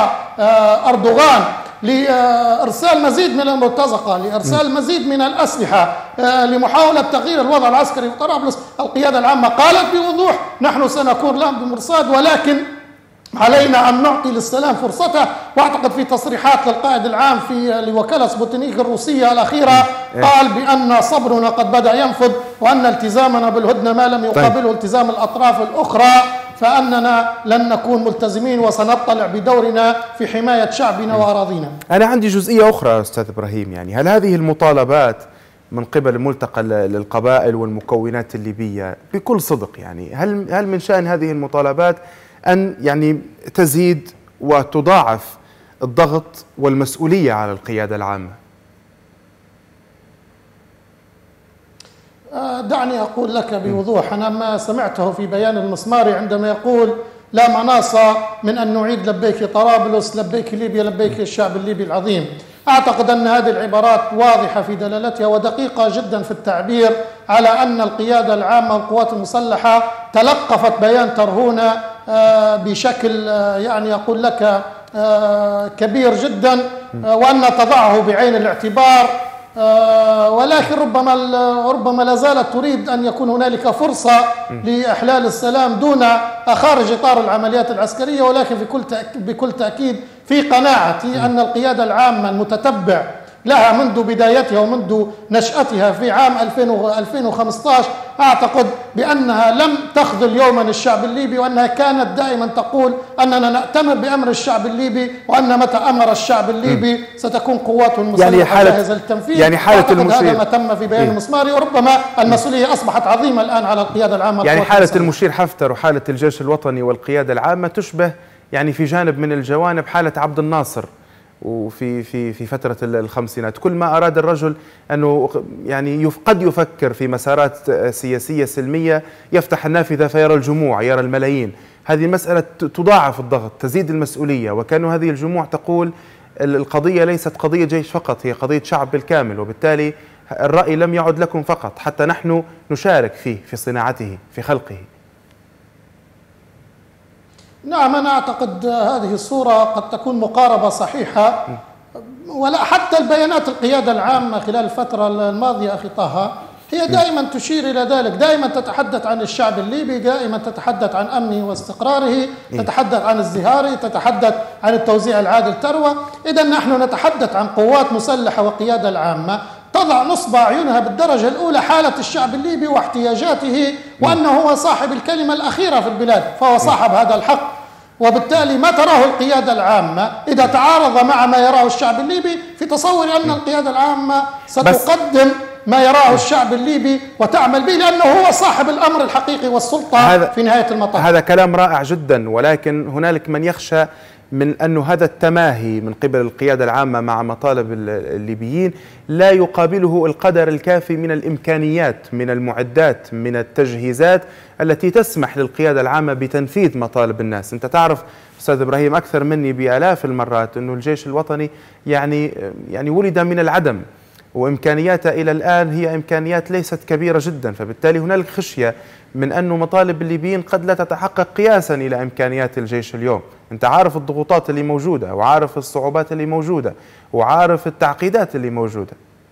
وأردوغان لإرسال مزيد من المرتزقة، لإرسال مزيد من الأسلحة، لمحاولة تغيير الوضع العسكري في طرابلس، القيادة العامة قالت بوضوح نحن سنكون لهم بمرصاد، ولكن علينا أن نعطي للسلام فرصته. واعتقد في تصريحات للقائد العام في لوكالة سبوتنيك الروسية الأخيرة قال بأن صبرنا قد بدأ ينفذ وأن التزامنا بالهدنة ما لم يقابله التزام الأطراف الأخرى فأننا لن نكون ملتزمين وسنطلع بدورنا في حماية شعبنا وأراضينا. أنا عندي جزئية أخرى أستاذ إبراهيم، يعني هل هذه المطالبات من قبل ملتقى للقبائل والمكونات الليبية بكل صدق يعني هل هل من شأن هذه المطالبات أن يعني تزيد وتضاعف الضغط والمسؤولية على القيادة العامة؟ دعني أقول لك بوضوح، أنا ما سمعته في بيان المسماري عندما يقول لا مناص من أن نعيد لبيك طرابلس، لبيك ليبيا، لبيك الشعب الليبي العظيم. أعتقد أن هذه العبارات واضحة في دلالتها ودقيقة جدا في التعبير على أن القيادة العامة والقوات المسلحة تلقفت بيان ترهونة بشكل يعني أقول لك كبير جدا وأن تضعه بعين الاعتبار، ولكن ربما ربما لا زالت تريد أن يكون هنالك فرصة لإحلال السلام دون خارج إطار العمليات العسكرية. ولكن بكل بكل تأكيد في قناعتي أن القيادة العامة المتتبع لها منذ بدايتها ومنذ نشأتها في عام ألفين وخمسة عشر أعتقد بأنها لم تخذل يوما الشعب الليبي، وأنها كانت دائما تقول أننا نأتمر بأمر الشعب الليبي، وأن متى أمر الشعب الليبي ستكون قوات مسلحة جاهزة للتنفيذ. يعني حالة المشير هذا ما تم في بيان المسماري، وربما المسؤولية أصبحت عظيمة الآن على القيادة العامة. يعني حالة المشير حفتر وحالة الجيش الوطني والقيادة العامة تشبه يعني في جانب من الجوانب حالة عبد الناصر وفي في في فترة الخمسينات. كل ما أراد الرجل أنه يعني قد يفكر في مسارات سياسية سلمية يفتح النافذة فيرى الجموع، يرى الملايين. هذه المسألة تضاعف الضغط، تزيد المسؤولية، وكان هذه الجموع تقول القضية ليست قضية جيش فقط، هي قضية شعب بالكامل، وبالتالي الرأي لم يعد لكم فقط، حتى نحن نشارك فيه في صناعته في خلقه. نعم، أنا أعتقد هذه الصورة قد تكون مقاربة صحيحة، ولا حتى البيانات القيادة العامة خلال الفترة الماضية أخي طه هي دائما تشير إلى ذلك، دائما تتحدث عن الشعب الليبي، دائما تتحدث عن أمنه واستقراره، تتحدث عن ازدهاره، تتحدث عن التوزيع العادل ثروة. إذا نحن نتحدث عن قوات مسلحة وقيادة العامة تضع نصب أعينها بالدرجة الأولى حالة الشعب الليبي واحتياجاته، وأنه هو صاحب الكلمة الأخيرة في البلاد، فهو صاحب هذا الحق. وبالتالي ما تراه القيادة العامة إذا تعارض مع ما يراه الشعب الليبي، في تصوري أن القيادة العامة ستقدم ما يراه الشعب الليبي وتعمل به، لأنه هو صاحب الأمر الحقيقي والسلطة في نهاية المطاف. هذا كلام رائع جدا، ولكن هنالك من يخشى من أن هذا التماهي من قبل القيادة العامة مع مطالب الليبيين لا يقابله القدر الكافي من الإمكانيات، من المعدات، من التجهيزات التي تسمح للقيادة العامة بتنفيذ مطالب الناس. أنت تعرف أستاذ إبراهيم أكثر مني بآلاف المرات أنه الجيش الوطني يعني يعني ولد من العدم، وإمكانياته إلى الآن هي إمكانيات ليست كبيرة جدا، فبالتالي هنالك خشية من أنه مطالب الليبيين قد لا تتحقق قياسا إلى إمكانيات الجيش اليوم. أنت عارف الضغوطات اللي موجودة، وعارف الصعوبات اللي موجودة، وعارف التعقيدات اللي موجودة.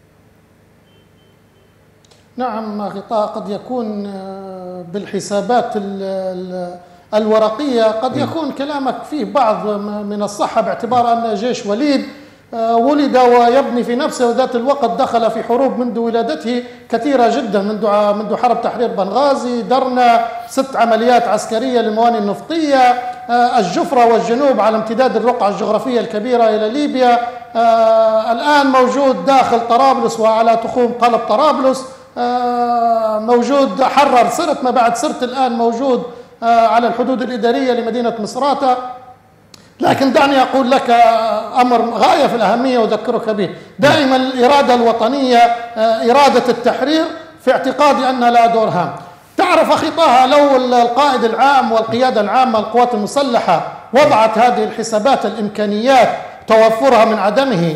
نعم أخي طه، قد يكون بالحسابات الورقية قد يكون كلامك فيه بعض من الصحة، باعتبار أن جيش وليد ولد ويبني في نفسه، وذات الوقت دخل في حروب منذ ولادته كثيرة جدا، منذ منذ حرب تحرير بنغازي، درنا ست عمليات عسكرية للموانئ النفطية، الجفرة والجنوب على امتداد الرقعة الجغرافية الكبيرة إلى ليبيا، الآن موجود داخل طرابلس وعلى تخوم قلب طرابلس، موجود حرر سرت، ما بعد سرت الآن موجود على الحدود الإدارية لمدينة مصراتة. لكن دعني أقول لك أمر غاية في الأهمية وأذكرك به، دائما الإرادة الوطنية إرادة التحرير في اعتقادي أنها لها دور هام. تعرف أخي طه، لو القائد العام والقيادة العامة للقوات المسلحة وضعت هذه الحسابات الإمكانيات توفرها من عدمه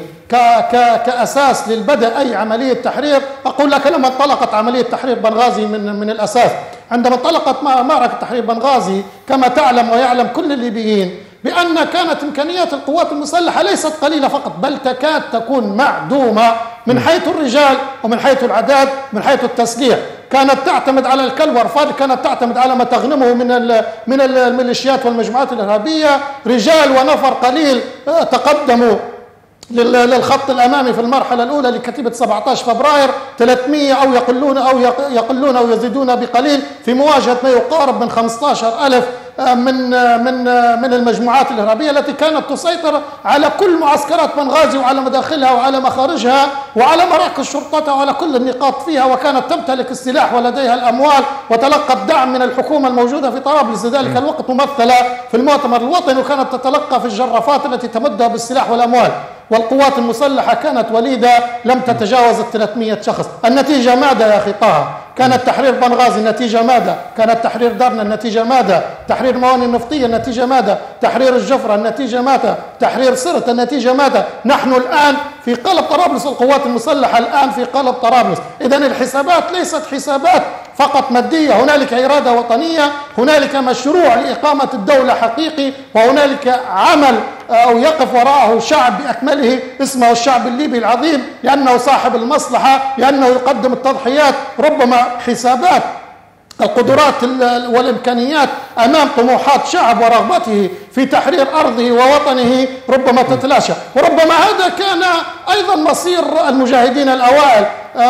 كأساس للبدء أي عملية تحرير، أقول لك لما انطلقت عملية تحرير بنغازي من من الأساس، عندما انطلقت معركة تحرير بنغازي كما تعلم ويعلم كل الليبيين بأن كانت إمكانيات القوات المسلحة ليست قليلة فقط، بل تكاد تكون معدومة من حيث الرجال ومن حيث العداد من حيث التسليح. كانت تعتمد على الكل والفاضل، كانت تعتمد على ما تغنمه من من الميليشيات والمجموعات الإرهابية، رجال ونفر قليل تقدموا للخط الأمامي في المرحلة الأولى لكتيبة سبعة عشر فبراير، ثلاثمئة أو يقلون أو يقلون أو يزيدون بقليل في مواجهة ما يقارب من خمسة عشر ألف من من من المجموعات الإرهابية التي كانت تسيطر على كل معسكرات بنغازي وعلى مداخلها وعلى مخارجها وعلى مراكز شرطتها وعلى كل النقاط فيها، وكانت تمتلك السلاح ولديها الأموال وتلقت دعم من الحكومة الموجودة في طرابلس ذلك الوقت ممثلة في المؤتمر الوطني، وكانت تتلقى في الجرافات التي تمدها بالسلاح والأموال. والقوات المسلحة كانت وليدة لم تتجاوز ثلاثمئة شخص. النتيجة ماذا يا أخي طه؟ كانت تحرير بنغازي النتيجة ماذا؟ كانت تحرير درنا النتيجة ماذا؟ تحرير موانئ النفطية النتيجة ماذا؟ تحرير الجفرة النتيجة ماذا؟ تحرير سرت النتيجة ماذا؟ نحن الآن في قلب طرابلس، القوات المسلحة الآن في قلب طرابلس. إذن الحسابات ليست حسابات فقط مادية، هنالك إرادة وطنية، هنالك مشروع لإقامة الدولة حقيقي، وهنالك عمل أو يقف وراءه شعب بأكمله اسمه الشعب الليبي العظيم، لأنه صاحب المصلحة، لأنه يقدم التضحيات. ربما حسابات القدرات والإمكانيات أمام طموحات شعب ورغبته في تحرير أرضه ووطنه ربما تتلاشى، وربما هذا كان أيضا مصير المجاهدين الأوائل.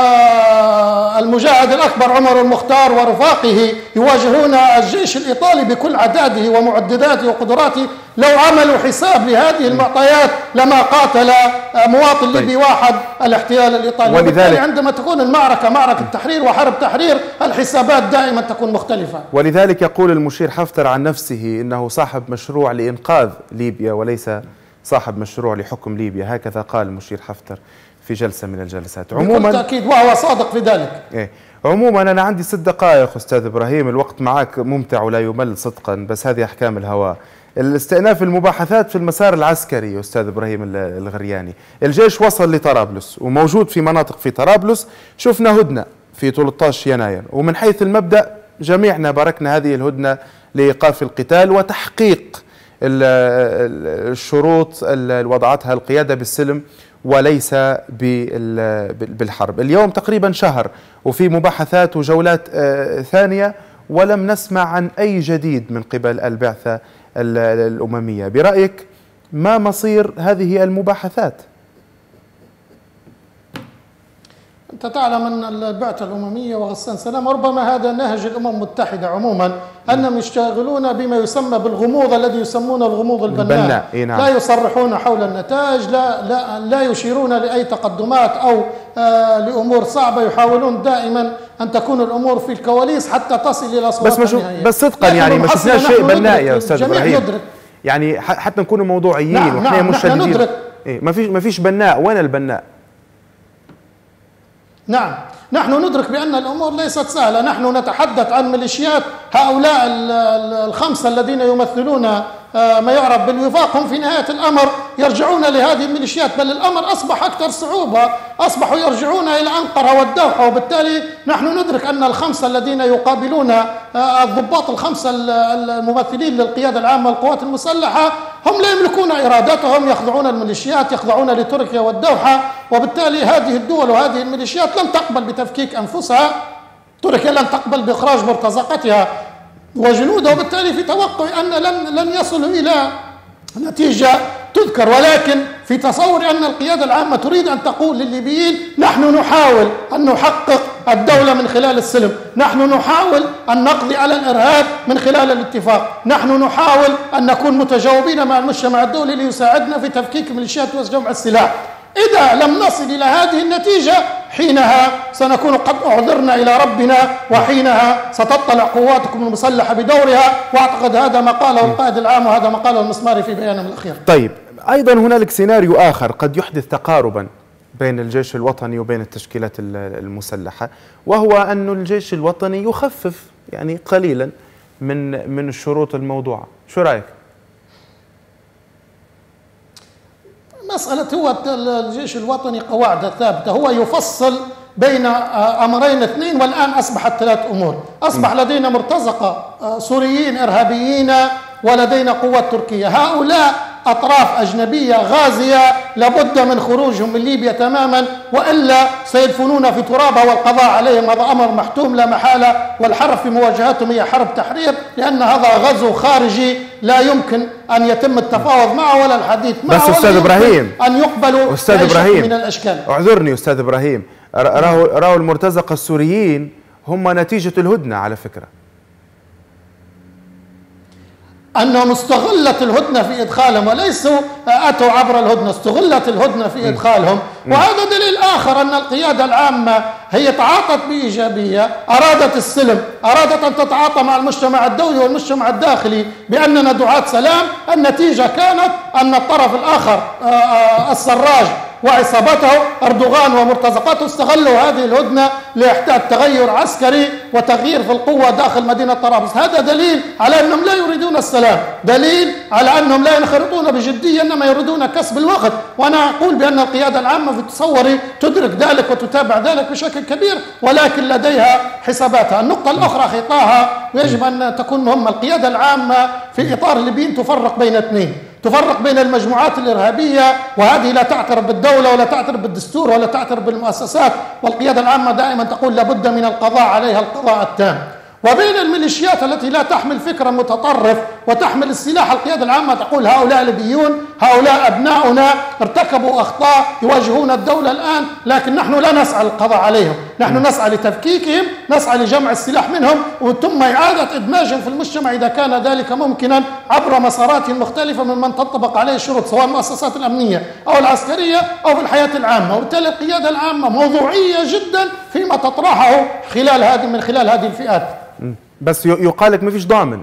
آه المجاهد الأكبر عمر المختار ورفاقه يواجهون الجيش الإيطالي بكل عداده ومعداته وقدراته، لو عملوا حساب لهذه المعطيات لما قاتل مواطن ليبي واحد الاحتلال الإيطالي. ولذلك عندما تكون المعركة معركة تحرير وحرب تحرير الحسابات دائما تكون مختلفة. ولذلك يقول المشير حفتر عن نفسه إنه صاحب مشروع لإنقاذ ليبيا وليس صاحب مشروع لحكم ليبيا، هكذا قال المشير حفتر في جلسة من الجلسات. عموما بكل تأكيد وهو صادق في ذلك. إيه. عموما أنا عندي ست دقائق أستاذ إبراهيم، الوقت معك ممتع ولا يمل صدقا، بس هذه أحكام الهواء. الاستئناف المباحثات في المسار العسكري أستاذ إبراهيم الغرياني، الجيش وصل لطرابلس وموجود في مناطق في طرابلس، شفنا هدنة في ثلاثة عشر يناير، ومن حيث المبدأ جميعنا باركنا هذه الهدنة لإيقاف القتال وتحقيق الشروط اللي وضعتها القيادة بالسلم وليس بالحرب. اليوم تقريبا شهر وفي مباحثات وجولات ثانية ولم نسمع عن أي جديد من قبل البعثة الأممية. برأيك ما مصير هذه المباحثات؟ أنت تعلم أن البعثة الأممية وغسان سلام ربما هذا نهج الأمم المتحدة عموما أنهم يشتغلون بما يسمى بالغموض الذي يسمونه الغموض البناء. إيه نعم. لا يصرحون حول النتائج، لا لا لا يشيرون لأي تقدمات أو آه لأمور صعبة، يحاولون دائما أن تكون الأمور في الكواليس حتى تصل إلى صورة بس نهائية. بس صدقا يعني ما شفناش شيء بناء يا أستاذ إبراهيم. يعني حتى نكون موضوعيين. نعم وإحنا نعم مشددين. ندرك. إيه ما فيش ما فيش بناء، وين البناء؟ نعم نحن ندرك بأن الأمور ليست سهلة. نحن نتحدث عن ميليشيات، هؤلاء الخمسة الذين يمثلون ما يعرف بالوفاق هم في نهاية الأمر يرجعون لهذه الميليشيات، بل الأمر أصبح أكثر صعوبة، أصبحوا يرجعون إلى أنقرة والدوحة، وبالتالي نحن ندرك أن الخمسة الذين يقابلون الضباط الخمسة الممثلين للقيادة العامة للقوات المسلحة هم لا يملكون إرادتهم، يخضعون الميليشيات، يخضعون لتركيا والدوحة، وبالتالي هذه الدول وهذه الميليشيات لن تقبل بتفكيك أنفسها، تركيا لن تقبل بإخراج مرتزقتها وجنودها، وبالتالي في توقع أن لن لن يصلوا إلى نتيجة تذكر. ولكن في تصور أن القيادة العامة تريد أن تقول للليبيين نحن نحاول أن نحقق الدولة من خلال السلم، نحن نحاول أن نقضي على الإرهاب من خلال الاتفاق، نحن نحاول أن نكون متجاوبين مع المجتمع الدولي ليساعدنا في تفكيك ميليشيات وجمع السلاح. إذا لم نصل إلى هذه النتيجة حينها سنكون قد أعذرنا إلى ربنا، وحينها ستطلع قواتكم المسلحة بدورها، وأعتقد هذا ما قاله القائد العام وهذا ما قاله المسماري في بيانه الأخير. طيب أيضا هنالك سيناريو آخر قد يحدث تقاربا بين الجيش الوطني وبين التشكيلات المسلحة، وهو أن الجيش الوطني يخفف يعني قليلا من من الشروط الموضوعة. شو رأيك؟ مسألة هو الجيش الوطني قواعد ثابتة، هو يفصل بين أمرين اثنين، والآن أصبحت ثلاث أمور. أصبح لدينا مرتزقة سوريين إرهابيين ولدينا قوات تركية، هؤلاء أطراف أجنبية غازية لابد من خروجهم من ليبيا تماما، وإلا سيدفنون في ترابها والقضاء عليهم، هذا أمر محتوم لا محالة، والحرب في مواجهتهم هي حرب تحرير، لأن هذا غزو خارجي لا يمكن أن يتم التفاوض معه ولا الحديث معه، بس أستاذ إبراهيم أن يقبلوا أستاذ إبراهيم من الأشكال. اعذرني أستاذ إبراهيم، راهو راهو المرتزقة السوريين هم نتيجة الهدنة على فكرة، أنهم استغلت الهدنة في إدخالهم وليسوا أتوا عبر الهدنة، استغلت الهدنة في إدخالهم. وهذا دليل آخر أن القيادة العامة هي تعاطت بإيجابية، أرادت السلم، أرادت أن تتعاطى مع المجتمع الدولي والمجتمع الداخلي بأننا دعاة سلام. النتيجة كانت أن الطرف الآخر السراج وعصابته أردوغان ومرتزقاته استغلوا هذه الهدنة لإحداث تغير عسكري وتغيير في القوة داخل مدينة طرابلس. هذا دليل على أنهم لا يريدون السلام، دليل على أنهم لا ينخرطون بجدية إنما يريدون كسب الوقت. وأنا أقول بأن القيادة العامة في تصوري تدرك ذلك وتتابع ذلك بشكل كبير، ولكن لديها حساباتها. النقطة الأخرى خطاها ويجب أن تكون مهمة، القيادة العامة في إطار الليبيين تفرق بين اثنين، تفرق بين المجموعات الإرهابية، وهذه لا تعترف بالدولة ولا تعترف بالدستور ولا تعترف بالمؤسسات، والقيادة العامة دائما تقول لابد من القضاء عليها القضاء التام، وبين الميليشيات التي لا تحمل فكرا متطرف وتحمل السلاح. القيادة العامة تقول هؤلاء ليبيون، هؤلاء أبناؤنا ارتكبوا أخطاء يواجهون الدولة الآن، لكن نحن لا نسعى للقضاء عليهم، نحن نسعى لتفكيكهم، نسعى لجمع السلاح منهم وثم إعادة إدماجهم في المجتمع إذا كان ذلك ممكنا عبر مسارات مختلفة ممن تنطبق عليه الشروط سواء المؤسسات الأمنية أو العسكرية أو في الحياة العامة. وبالتالي القيادة العامة موضوعية جدا فيما تطرحه خلال هذه من خلال هذه الفئات. بس يقال لك ما فيش ضامن.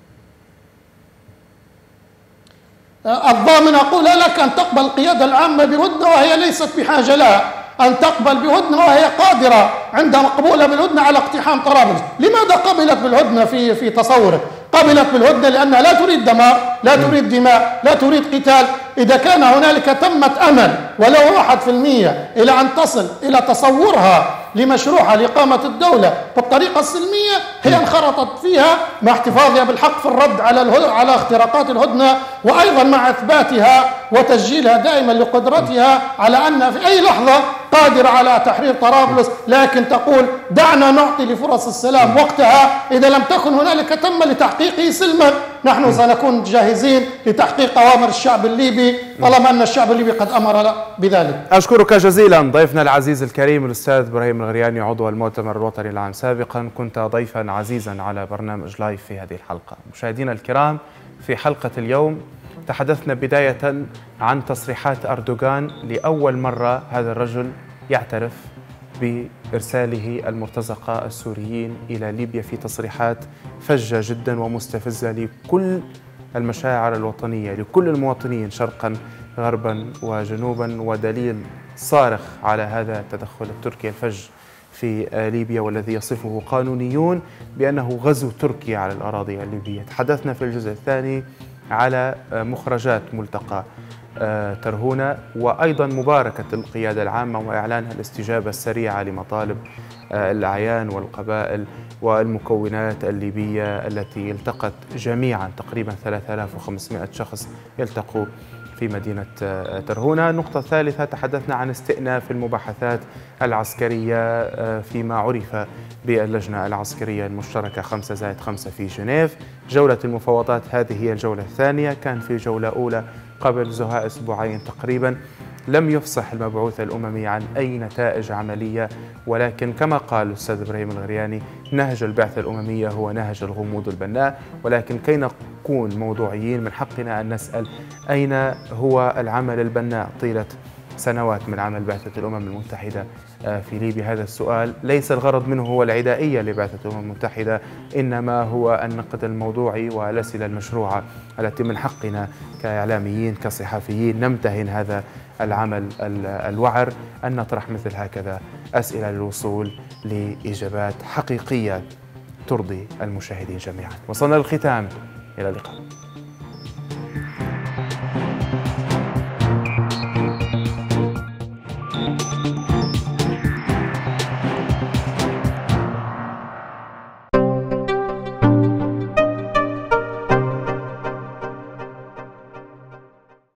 الضامن أقول لك أن تقبل القيادة العامة بهدنة وهي ليست بحاجة لها، أن تقبل بهدنة وهي قادرة عندما قبولها بالهدنة على اقتحام طرابلس. لماذا قبلت بالهدنة في في تصورك؟ قبلت بالهدنة لأنها لا تريد دمار، لا تريد دماء، لا تريد قتال. إذا كان هنالك تمت أمل ولو واحد في المية إلى أن تصل إلى تصورها لمشروعها لإقامة الدولة بالطريقة السلمية، هي انخرطت فيها مع احتفاظها بالحق في الرد على على اختراقات الهدنة، وأيضا مع إثباتها وتسجيلها دائما لقدرتها على أن في أي لحظة قادرة على تحرير طرابلس، لكن تقول دعنا نعطي لفرص السلام وقتها، إذا لم تكن هنالك تم لتحقيقه سلما نحن سنكون جاهزين لتحقيق أوامر الشعب الليبي طالما أن الشعب الليبي قد أمر بذلك. أشكرك جزيلا ضيفنا العزيز الكريم الأستاذ إبراهيم الغرياني عضو المؤتمر الوطني العام سابقا، كنت ضيفا عزيزا على برنامج لايف في هذه الحلقة. مشاهدينا الكرام، في حلقة اليوم تحدثنا بداية عن تصريحات أردوغان. لأول مرة هذا الرجل يعترف بإرساله المرتزقة السوريين إلى ليبيا في تصريحات فجة جدا ومستفزة لكل المشاعر الوطنية، لكل المواطنين شرقا غربا وجنوبا، ودليل صارخ على هذا التدخل التركي الفج في ليبيا والذي يصفه قانونيون بأنه غزو تركي على الأراضي الليبية. تحدثنا في الجزء الثاني على مخرجات ملتقى ترهونة وأيضا مباركة القيادة العامة وإعلانها الاستجابة السريعة لمطالب الأعيان والقبائل والمكونات الليبية التي التقت جميعا، تقريبا ثلاثة آلاف وخمسمائة شخص يلتقوا في مدينة ترهونة. النقطة الثالثة تحدثنا عن استئناف المباحثات العسكرية فيما عرف باللجنة العسكرية المشتركة خمسة زائد خمسة في جنيف. جولة المفاوضات هذه هي الجولة الثانية، كان في جولة أولى قبل زهاء أسبوعين تقريبا لم يفصح المبعوث الأممي عن أي نتائج عملية، ولكن كما قال الأستاذ إبراهيم الغرياني نهج البعثة الأممية هو نهج الغموض البناء، ولكن كي نكون موضوعيين من حقنا أن نسأل أين هو العمل البناء طيلة سنوات من عمل بعثة الأمم المتحدة في ليبيا. هذا السؤال ليس الغرض منه هو العدائية لبعثة الأمم المتحدة، إنما هو النقد الموضوعي والأسئلة المشروعة التي من حقنا كإعلاميين كصحفيين نمتهن هذا العمل الوعر أن نطرح مثل هكذا أسئلة للوصول لإجابات حقيقية ترضي المشاهدين جميعا. وصلنا للختام، إلى اللقاء.